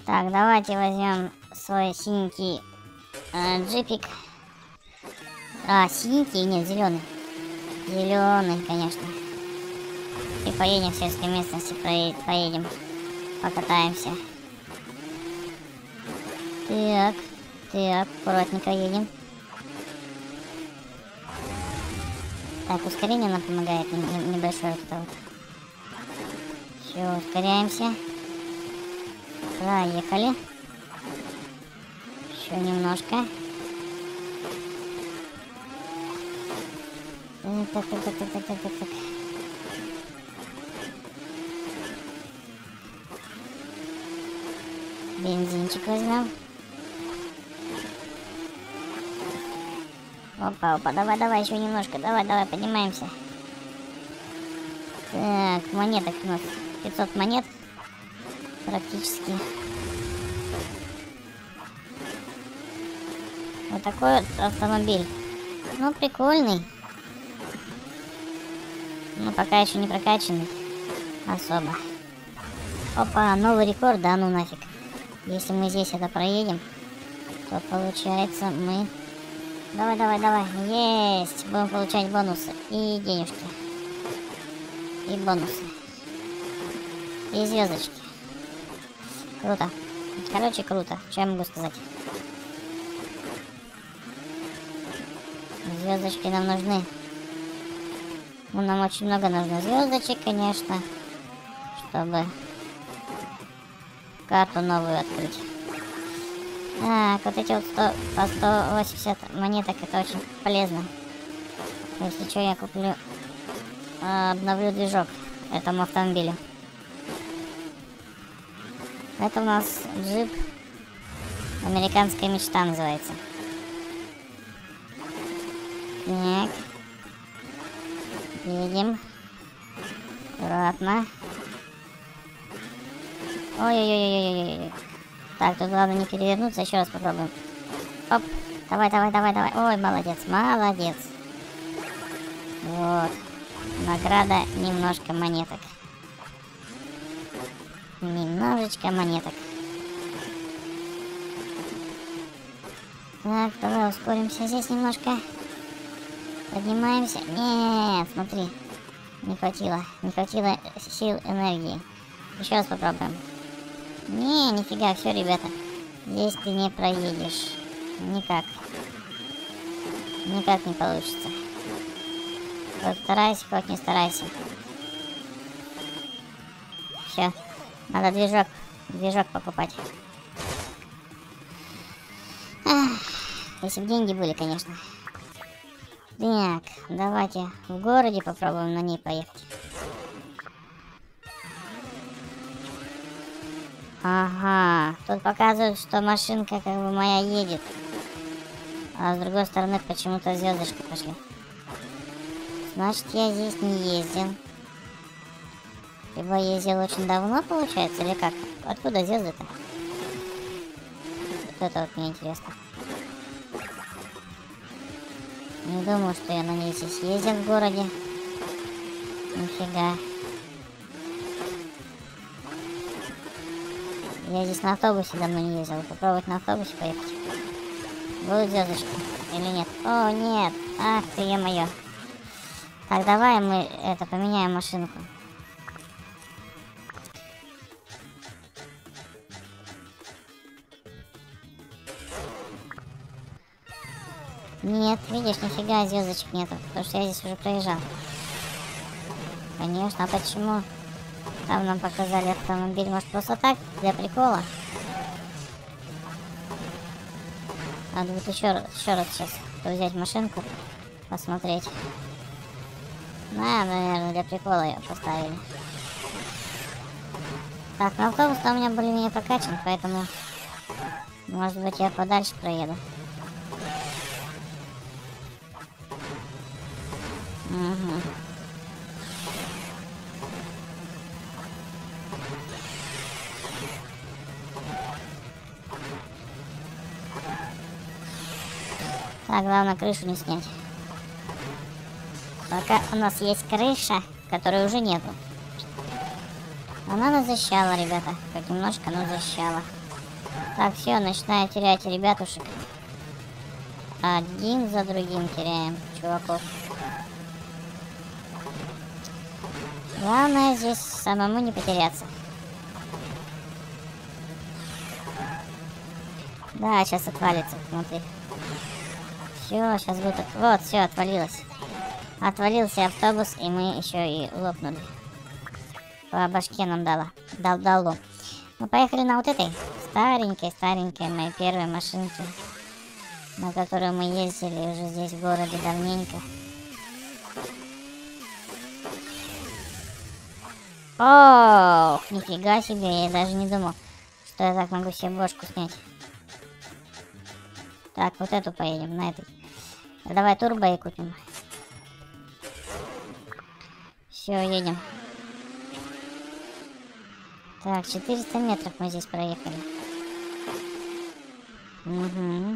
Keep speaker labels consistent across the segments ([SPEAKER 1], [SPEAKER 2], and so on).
[SPEAKER 1] Так, давайте возьмем свой синенький джипик. А, синенький? Нет, зеленый. Зеленый, конечно. И поедем в сельской местности, поедем, покатаемся. Так, так, аккуратненько едем. Так, ускорение нам помогает, небольшое вот это вот. Все, ускоряемся. Проехали. Еще немножко. Так. Бензинчик возьмем. Опа, давай, еще немножко. Давай, поднимаемся. Так, монеток у нас 500 монет. Практически. Вот такой вот автомобиль. Ну, прикольный. Но пока еще не прокачанный. Особо. Опа, новый рекорд, да ну нафиг. Если мы здесь это проедем, то получается мы... Давай. Есть! Будем получать бонусы. И денежки. И бонусы. И звездочки. Круто. Короче, круто. Что я могу сказать? Звездочки нам нужны. Ну, нам очень много нужно звездочек, конечно. Чтобы карту новую открыть. Так, вот эти вот 180 монеток, это очень полезно. Если что, я куплю, обновлю движок этому автомобилю. Это у нас джип «Американская мечта» называется. Так. Едем. Аккуратно. Ой-ой-ой-ой-ой-ой. Так, тут главное не перевернуться, еще раз попробуем. Оп, давай. Ой, молодец. Вот. Награда немножко монеток. Немножечко монеток. Так, давай ускоримся здесь немножко. Поднимаемся. Нет, смотри. Не хватило сил, энергии. Еще раз попробуем. Нифига, все, ребята. Здесь ты не проедешь. Никак не получится. Хоть старайся, хоть не старайся. Все. Надо движок покупать. Ах, если бы деньги были, конечно. Так, давайте в городе попробуем на ней поехать. Ага, тут показывают, что машинка как бы моя едет. А с другой стороны почему-то звездочки пошли. Значит, я здесь не ездил. Либо ездил очень давно, получается, или как? Откуда звезды-то? Вот это вот мне интересно. Не думаю, что я на ней здесь ездил в городе. Нифига. Я здесь на автобусе давно не ездил. Попробовать на автобусе поехать. Будут звездочки или нет? О, нет. Ах ты, е-мое. Так, давай мы это поменяем машинку. Нет, видишь, нифига звездочек нету, потому что я здесь уже проезжал. Конечно, а почему? Там нам показали автомобиль, может просто так, для прикола? Надо будет еще раз сейчас взять машинку, посмотреть. Наверное, для прикола ее поставили. Так, ну автобус-то у меня более-менее прокачан, поэтому, может быть, я подальше проеду. Угу. Так, главное крышу не снять. Пока у нас есть крыша, которой уже нету. Она нас защищала, ребята. Хоть немножко, но защищала. Так, все, начинаю терять ребятушек. Один за другим теряем чуваков. Главное здесь самому не потеряться. Да, сейчас отвалится внутри. Все, сейчас будет... Вот, все, отвалилось. Отвалился автобус, и мы еще и лопнули. По башке нам дало. Мы поехали на вот этой старенькой моей первой машинке, на которую мы ездили уже здесь в городе давненько. Ох, нифига себе, я даже не думал, что я так могу себе бошку снять. Так, вот эту поедем, на этой. Давай турбо и купим. Все, едем. Так, 400 метров мы здесь проехали. Угу.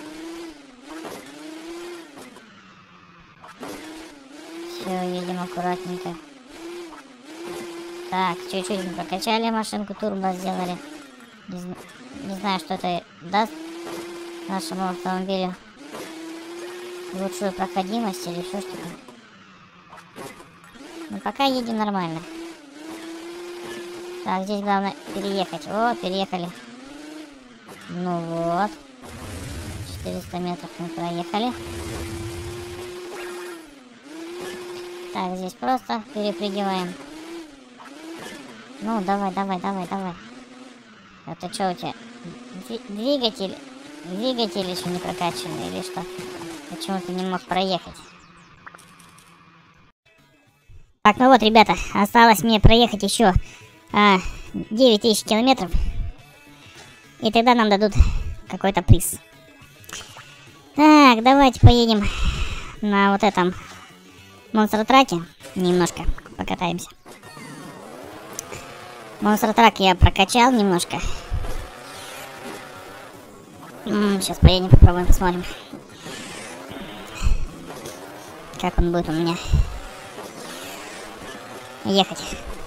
[SPEAKER 1] Все, едем аккуратненько. Так, чуть-чуть мы прокачали машинку, турбо сделали. Не знаю, что это даст нашему автомобилю. Лучшую проходимость или еще что-то. Но пока едем нормально. Так, здесь главное переехать. О, переехали. Ну вот. 400 метров мы проехали. Так, здесь просто перепрыгиваем. Ну, давай. Это что у тебя? Двигатель еще не прокачанный или что? Почему ты не мог проехать? Так, ну вот, ребята, осталось мне проехать еще 9000 километров. И тогда нам дадут какой-то приз. Так, давайте поедем на вот этом монстр-траке. Немножко покатаемся. Монстр-трак я прокачал немножко. Сейчас поедем, попробуем, посмотрим, как он будет у меня ехать.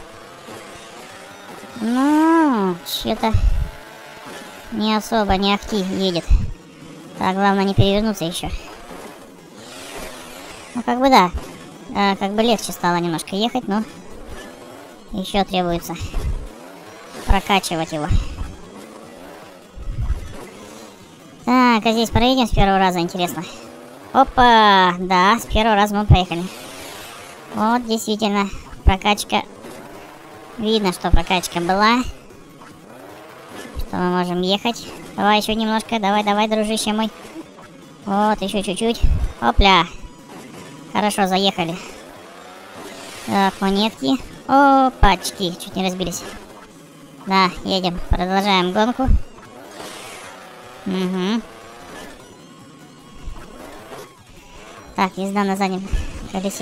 [SPEAKER 1] Ну, что-то не особо, не ахти едет. Так, главное не перевернуться еще. Ну, как бы да. Как бы легче стало немножко ехать, но еще требуется прокачивать его. Так, а здесь проедем с первого раза, интересно. Опа, да, с первого раза мы проехали. Вот, действительно, прокачка. Видно, что прокачка была. Что мы можем ехать. Давай еще немножко, давай, дружище мой. Вот, еще чуть-чуть. Опля. Хорошо, заехали. Так, монетки. Опачки, чуть не разбились. Да, едем, продолжаем гонку. Угу. Так, езда на заднем колесе.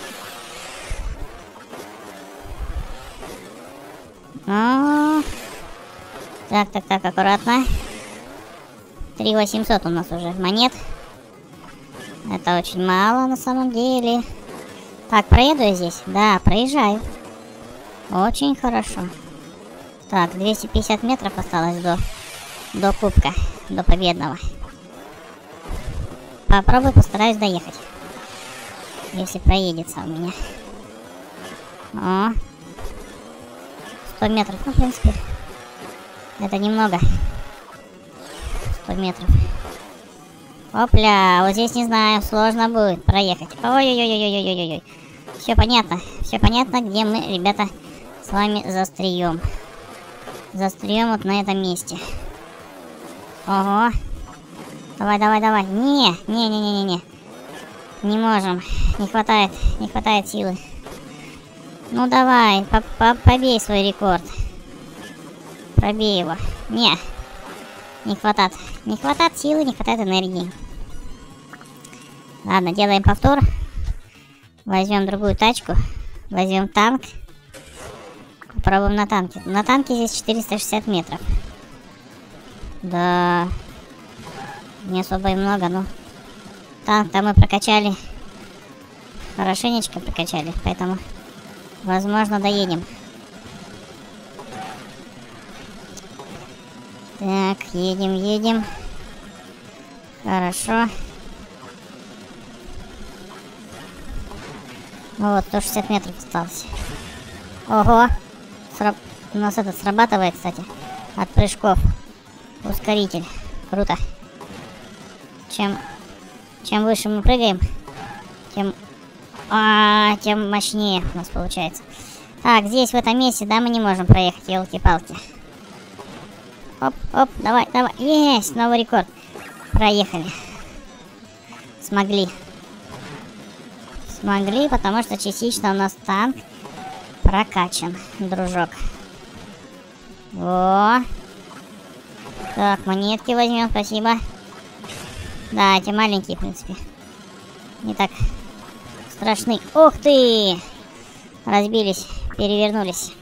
[SPEAKER 1] Ну, так, аккуратно. 3800 у нас уже монет. Это очень мало на самом деле. Так, проеду я здесь? Да, проезжаю. Очень хорошо. Так, 250 метров осталось до кубка, до победного. Попробую, постараюсь доехать. Если проедется у меня. О. 100 метров, ну, в принципе, это немного. 100 метров. Опля, вот здесь, не знаю, сложно будет проехать. Ой-ой-ой-ой-ой-ой-ой. Все понятно, где мы, ребята, с вами застреем. Застреем вот на этом месте. Ого. Давай. Не. Не можем. Не хватает силы. Ну давай, побей свой рекорд. Пробей его. Не хватает. Не хватает силы, не хватает энергии. Ладно, делаем повтор. Возьмем другую тачку. Возьмем танк. Попробуем на танке. На танке здесь 460 метров. Да. Не особо и много, но танк-то мы прокачали. Хорошенечко прокачали, поэтому возможно доедем. Так, едем, едем. Хорошо. Вот, 160 метров осталось. Ого! У нас это срабатывает, кстати. От прыжков. Ускоритель. Круто. Чем выше мы прыгаем, тем мощнее у нас получается. Так, здесь, в этом месте, да, мы не можем проехать, елки-палки. Оп, оп, давай, давай. Есть, новый рекорд. Проехали. Смогли. Смогли, потому что частично у нас танк прокачан, дружок. Во. Так, монетки возьмем, спасибо. Да, эти маленькие, в принципе, не так страшны. Ух ты! Разбились, перевернулись.